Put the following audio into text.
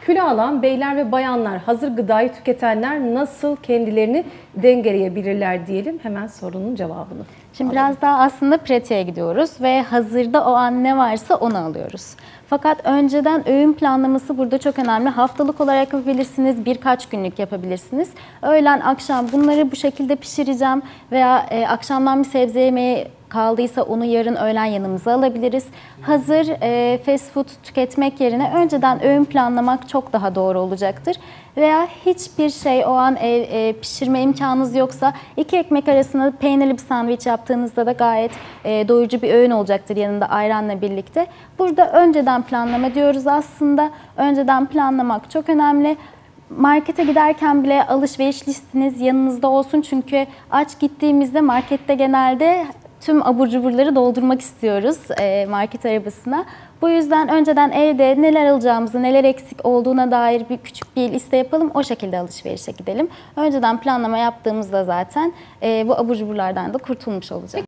Kilo alan beyler ve bayanlar, hazır gıdayı tüketenler nasıl kendilerini dengeleyebilirler diyelim. Hemen sorunun cevabını. Şimdi biraz daha aslında pratiğe gidiyoruz ve hazırda o an ne varsa onu alıyoruz. Fakat önceden öğün planlaması burada çok önemli. Haftalık olarak yapabilirsiniz, birkaç günlük yapabilirsiniz. Öğlen, akşam bunları bu şekilde pişireceğim veya akşamdan bir sebze yemeği kaldıysa onu yarın öğlen yanımıza alabiliriz. Hazır fast food tüketmek yerine önceden öğün planlamak çok daha doğru olacaktır. Veya hiçbir şey o an pişirme imkanınız yoksa 2 ekmek arasında peynirli bir sandviç yaptığınızda da gayet doyurucu bir öğün olacaktır yanında ayranla birlikte. Burada önceden planlama diyoruz aslında. Önceden planlamak çok önemli. Markete giderken bile alışveriş listeniz yanınızda olsun. Çünkü aç gittiğimizde markette genelde tüm abur cuburları doldurmak istiyoruz market arabasına. Bu yüzden önceden evde neler alacağımızı, neler eksik olduğuna dair küçük bir liste yapalım. O şekilde alışverişe gidelim. Önceden planlama yaptığımızda zaten bu abur cuburlardan da kurtulmuş olacağız.